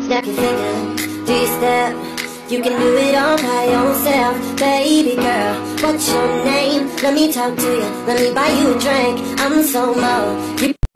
Snap your finger, do your step. You can do it all by yourself. Baby girl, what's your name? Let me talk to you, let me buy you a drink. I'm so low.